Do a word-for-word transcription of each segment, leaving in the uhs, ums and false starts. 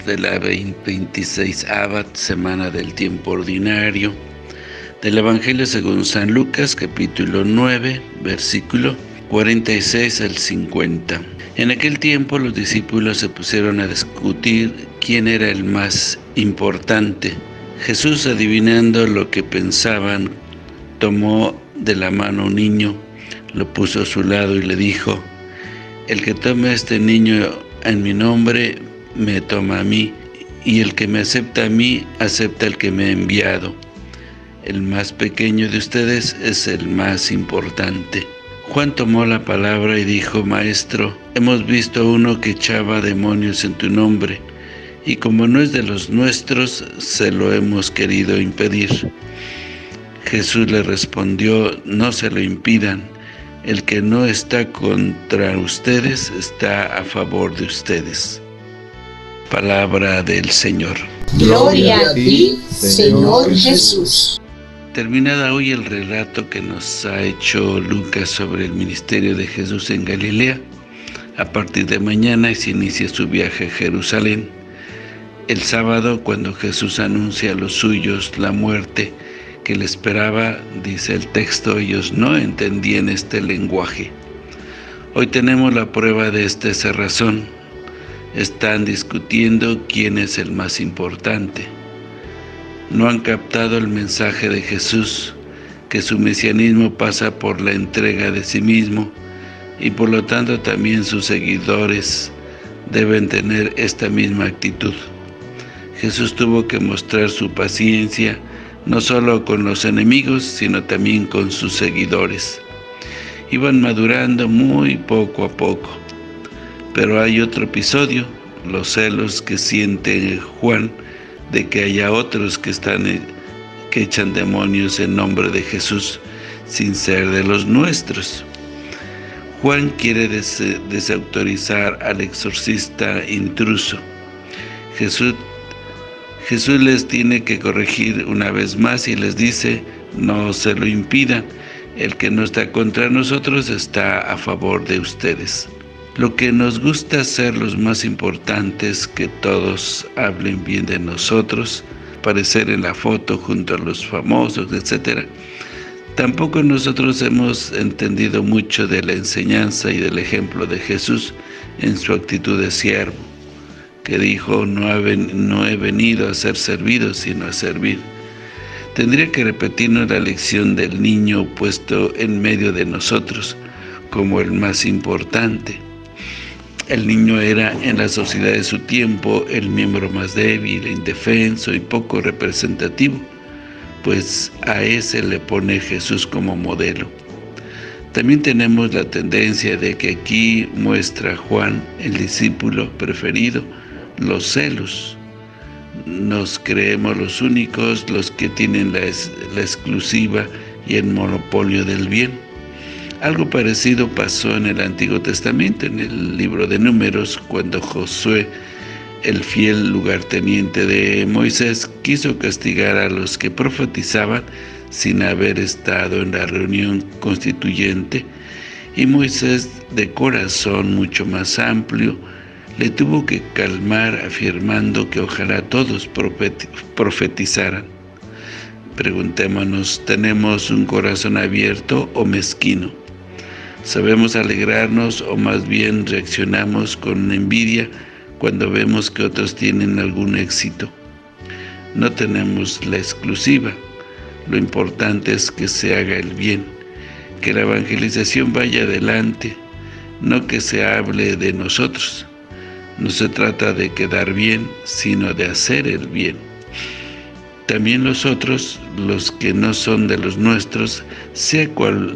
de la veintiséisava semana del tiempo ordinario del Evangelio según San Lucas, capítulo nueve, versículo cuarenta y seis al cincuenta. En aquel tiempo los discípulos se pusieron a discutir quién era el más importante. Jesús, adivinando lo que pensaban, tomó de la mano a un niño, lo puso a su lado y le dijo: el que tome a este niño en mi nombre, me toma a mí, y el que me acepta a mí, acepta al que me ha enviado. El más pequeño de ustedes es el más importante. Juan tomó la palabra y dijo: Maestro, hemos visto a uno que echaba demonios en tu nombre, y como no es de los nuestros, se lo hemos querido impedir. Jesús le respondió: no se lo impidan. El que no está contra ustedes está a favor de ustedes. Palabra del Señor. Gloria a ti, Señor Jesús. Terminada hoy el relato que nos ha hecho Lucas sobre el ministerio de Jesús en Galilea, a partir de mañana se inicia su viaje a Jerusalén. El sábado, cuando Jesús anuncia a los suyos la muerte que le esperaba, dice el texto, ellos no entendían este lenguaje. Hoy tenemos la prueba de esta cerrazón. Están discutiendo quién es el más importante. No han captado el mensaje de Jesús, que su mesianismo pasa por la entrega de sí mismo, y por lo tanto también sus seguidores deben tener esta misma actitud. Jesús tuvo que mostrar su paciencia, no solo con los enemigos, sino también con sus seguidores. Iban madurando muy poco a poco. Pero hay otro episodio, los celos que siente Juan de que haya otros que están que echan demonios en nombre de Jesús sin ser de los nuestros. Juan quiere des desautorizar al exorcista intruso. Jesús, Jesús les tiene que corregir una vez más y les dice: no se lo impidan, el que no está contra nosotros está a favor de ustedes. Lo que nos gusta ser los más importantes, que todos hablen bien de nosotros, aparecer en la foto junto a los famosos, etcétera. Tampoco nosotros hemos entendido mucho de la enseñanza y del ejemplo de Jesús en su actitud de siervo, que dijo: no he, no he venido a ser servido, sino a servir. Tendría que repetirnos la lección del niño puesto en medio de nosotros como el más importante. El niño era en la sociedad de su tiempo el miembro más débil, indefenso y poco representativo, pues a ese le pone Jesús como modelo. También tenemos la tendencia de que aquí muestra Juan, el discípulo preferido, los celos. Nos creemos los únicos, los que tienen la, la exclusiva y el monopolio del bien. Algo parecido pasó en el Antiguo Testamento, en el libro de Números, cuando Josué, el fiel lugarteniente de Moisés, quiso castigar a los que profetizaban sin haber estado en la reunión constituyente, y Moisés, de corazón mucho más amplio, le tuvo que calmar afirmando que ojalá todos profetizaran. Preguntémonos, ¿tenemos un corazón abierto o mezquino? ¿Sabemos alegrarnos o más bien reaccionamos con envidia cuando vemos que otros tienen algún éxito? No tenemos la exclusiva. Lo importante es que se haga el bien, que la evangelización vaya adelante, no que se hable de nosotros. No se trata de quedar bien, sino de hacer el bien. También los otros, los que no son de los nuestros, sea cual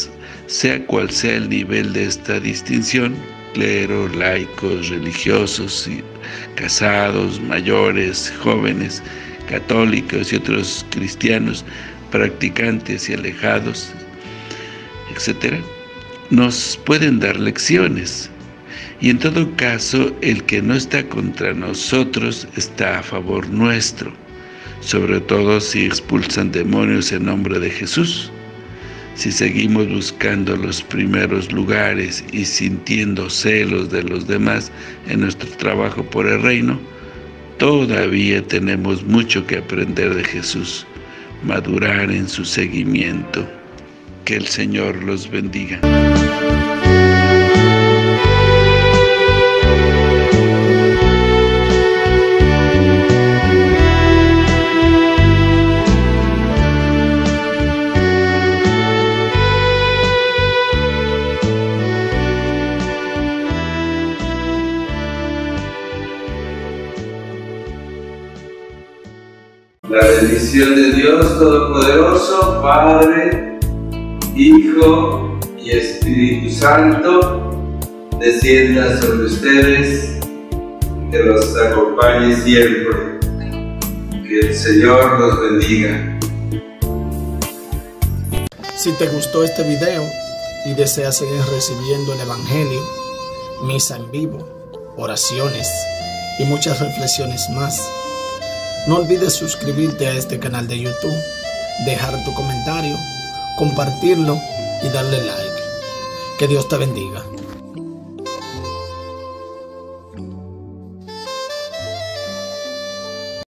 sea cual sea el nivel de esta distinción, clero, laicos, religiosos, casados, mayores, jóvenes, católicos y otros cristianos, practicantes y alejados, etcétera, nos pueden dar lecciones. Y en todo caso, el que no está contra nosotros está a favor nuestro, sobre todo si expulsan demonios en nombre de Jesús. Si seguimos buscando los primeros lugares y sintiendo celos de los demás en nuestro trabajo por el reino, todavía tenemos mucho que aprender de Jesús, madurar en su seguimiento. Que el Señor los bendiga. La bendición de Dios Todopoderoso, Padre, Hijo y Espíritu Santo, descienda sobre ustedes, que los acompañe siempre. Que el Señor los bendiga. Si te gustó este video y deseas seguir recibiendo el Evangelio, misa en vivo, oraciones y muchas reflexiones más, no olvides suscribirte a este canal de YouTube, dejar tu comentario, compartirlo y darle like. Que Dios te bendiga.